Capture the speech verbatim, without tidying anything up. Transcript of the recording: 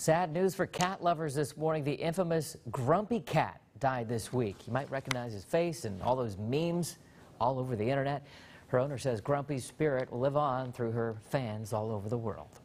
Sad news for cat lovers this morning. The infamous Grumpy Cat died this week. You might recognize his face and all those memes all over the internet. Her owner says Grumpy's spirit will live on through her fans all over the world.